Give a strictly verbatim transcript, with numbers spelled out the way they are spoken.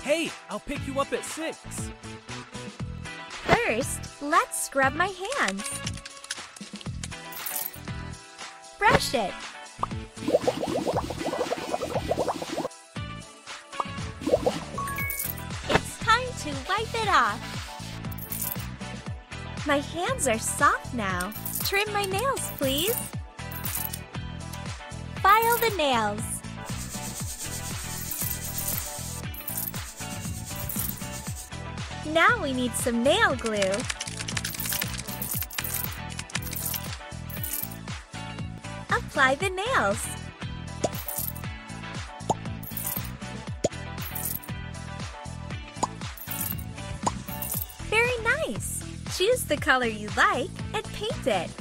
Hey, I'll pick you up at six. First, let's scrub my hands. Brush it. It's time to wipe it off. My hands are soft now. Trim my nails, please. File the nails. Now we need some nail glue. Apply the nails. Very nice. Choose the color you like and paint it.